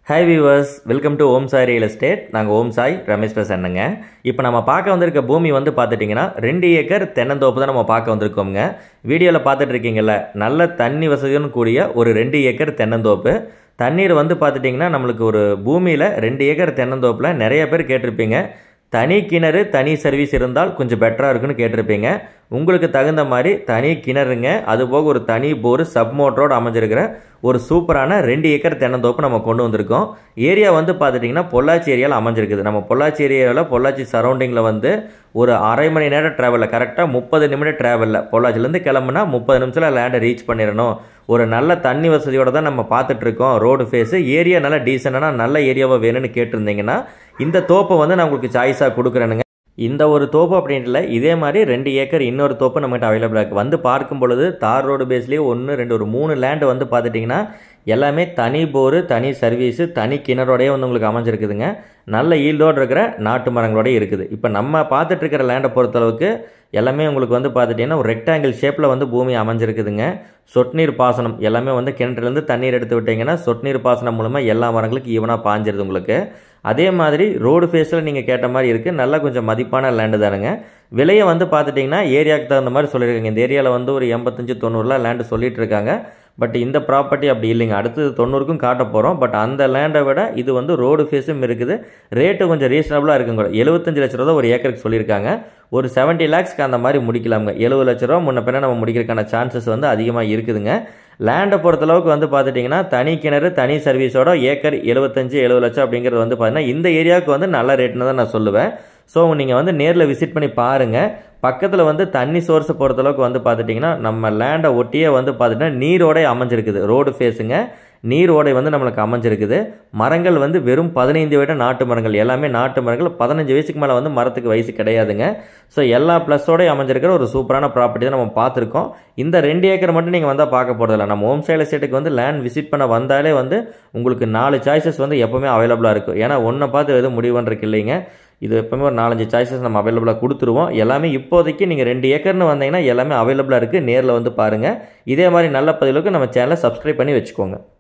Hi viewers, welcome to Om Sai Real Estate. நாங்கள் ஓம் சாய் ரமேஷ் பேசுகிறேங்க. இப்போ நம்ம பார்க்க வந்திருக்க பூமி வந்து பார்த்துட்டிங்கன்னா 2 ஏக்கர் தென்னந்தோப்பு தான் நம்ம பார்க்க வந்திருக்கோங்க. வீடியோவில் பார்த்துட்டு இருக்கீங்கல்ல, நல்ல தண்ணி வசதியுடன் கூடிய ஒரு 2 ஏக்கர் தென்னந்தோப்பு. தண்ணீர் வந்து பார்த்துட்டிங்கன்னா நம்மளுக்கு ஒரு பூமியில் 2 ஏக்கர் தென்னந்தோப்பில் நிறைய பேர் கேட்டிருப்பீங்க, தனி கிணறு தனி சர்வீஸ் இருந்தால் கொஞ்சம் பெட்டராக இருக்குன்னு கேட்டிருப்பீங்க. உங்களுக்கு தகுந்த மாதிரி தனி கிணறுங்க, அதுபோக ஒரு தனி போர் சப் மோட்டரோடு அமைஞ்சிருக்கிற ஒரு சூப்பரான 2 ஏக்கர் தென்னந்தோப்பு நம்ம கொண்டு வந்திருக்கோம். ஏரியா வந்து பார்த்துட்டிங்கன்னா பொள்ளாச்சி ஏரியாவில் அமைஞ்சிருக்குது. நம்ம பொள்ளாச்சி ஏரியாவில் பொள்ளாச்சி சரௌண்டிங்கில் வந்து ஒரு அரை மணி நேரம் ட்ராவலில், கரெக்டாக 30 நிமிடம் ட்ராவலில் பொள்ளாச்சிலேருந்து கிளம்புனா 30 நிமிஷத்தில் லேண்டை ரீச் பண்ணிடணும். ஒரு நல்ல தண்ணி வசதியோடு தான் நம்ம பார்த்துட்ருக்கோம். ரோடு ஃபேஸு ஏரியா நல்லா டீசெண்டான நல்ல ஏரியாவாக வேணும்னு கேட்டிருந்தீங்கன்னா இந்த தோப்பை வந்து நான் உங்களுக்கு சாய்ஸாக கொடுக்குறேனுங்க. இந்த ஒரு தோப்பு அப்படின்ட்டு இதே மாதிரி 2 ஏக்கர் இன்னொரு தோப்பு நம்மகிட்ட அவைலபிளாக இருக்குது. வந்து பார்க்கும் பொழுது தார் ரோடு பேஸ்லேயே 1 2 ஒரு 3 லேண்டு வந்து பார்த்துட்டிங்கன்னா எல்லாமே தனி போரு தனி சர்வீஸு தனி கிணறோடையே வந்து உங்களுக்கு அமைஞ்சிருக்குதுங்க. நல்ல ஈல்டோடு இருக்கிற நாட்டு மரங்களோடய இருக்குது. இப்போ நம்ம பார்த்துட்ருக்கிற லேண்டை பொறுத்தளவுக்கு எல்லாமே உங்களுக்கு வந்து பார்த்துட்டிங்கன்னா ஒரு ரெக்டாங்கிள் ஷேப்பில் வந்து பூமி அமைஞ்சிருக்குதுங்க. சொட்டு நீர் பாசனம் எல்லாமே வந்து கிணற்றுலேருந்து தண்ணீர் எடுத்து விட்டிங்கன்னா சொட்டு நீர் பாசனம் மூலமாக எல்லா மரங்களுக்கு ஈவனாக பாஞ்சிருது உங்களுக்கு. அதே மாதிரி ரோடு ஃபேஸில் நீங்கள் கேட்ட மாதிரி இருக்குது. நல்லா கொஞ்சம் மதிப்பான லேண்டு தானுங்க. விலையை வந்து பார்த்துட்டிங்கன்னா ஏரியாவுக்கு தகுந்த மாதிரி சொல்லியிருக்காங்க. இந்த ஏரியாவில் வந்து ஒரு 85-90 லேண்டு சொல்லிட்டு இருக்காங்க. பட் இந்த ப்ராப்பர்ட்டி அப்படி இல்லைங்க. அடுத்தது 90க்கும் காட்ட போகிறோம். பட் அந்த லேண்டை விட இது வந்து ரோடு ஃபேஸும் இருக்குது. ரேட்டு கொஞ்சம் ரீசனபுளாக இருக்குங்க. 75 லட்ச ரூபா ஒரு ஏக்கருக்கு சொல்லியிருக்காங்க. ஒரு 70 லேக்ஸ்க்கு அந்த மாதிரி முடிக்கலாமுங்க. 70 லட்ச ரூபா முன்ன பின்ன நம்ம முடிக்கிறதுக்கான சான்சஸ் வந்து அதிகமாக இருக்குதுங்க. லேண்டை பொறுத்தளவுக்கு வந்து பார்த்துட்டிங்கன்னா தனி கிணறு தனி சர்வீஸோட ஏக்கர் 75-70 லட்சம் அப்படிங்கிறது வந்து பார்த்தீங்கன்னா இந்த ஏரியாவுக்கு வந்து நல்ல ரேட்னு தான் நான் சொல்லுவேன். ஸோ நீங்கள் வந்து நேரில் விசிட் பண்ணி பாருங்கள். பக்கத்தில் வந்து தண்ணி சோர்ஸை பொறுத்தளவுக்கு வந்து பார்த்துட்டிங்கன்னா நம்ம லேண்டை ஒட்டியே வந்து பார்த்துட்டிங்கன்னா நீரோடை அமைஞ்சிருக்குது. ரோடு ஃபேஸுங்க நீர் ஓடை வந்து நம்மளுக்கு அமைஞ்சிருக்குது. மரங்கள் வந்து வெறும் 15 வயது நாட்டு மரங்கள், எல்லாமே நாட்டு மரங்கள். 15 வயசுக்கு மேலே வந்து மரத்துக்கு வயசு கிடையாதுங்க. ஸோ எல்லா ப்ளஸோடய அமைஞ்சிருக்கிற ஒரு சூப்பரான ப்ராப்பர்ட்டி தான் நம்ம பார்த்துருக்கோம். இந்த 2 ஏக்கர் மட்டும் நீங்கள் வந்தால் பார்க்க போகிறதில்ல. நம்ம ஹோம் ஸ்டைல் எஸ்டேட்டுக்கு வந்து லேண்ட் விசிட் பண்ண வந்தாலே வந்து உங்களுக்கு 4 சாய்ஸஸ் வந்து எப்போவுமே அவைலபிளாக இருக்கும். ஏன்னா ஒன்றை பார்த்து எதுவும் முடிவு பண்ணுறதுக்கு இல்லைங்க. இது எப்போவுமே ஒரு 4-5 சாய்ஸஸ் நம்ம அவைலபிளாக கொடுத்துருவோம். எல்லாமே இப்போதைக்கு நீங்கள் 2 ஏக்கர்னு வந்தீங்கன்னா எல்லாமே அவைலபிளாக இருக்குது. நேரில் வந்து பாருங்கள். இதே மாதிரி நல்ல பதிவுக்கு நம்ம சேனலை சப்ஸ்கிரைப் பண்ணி வச்சுக்கோங்க.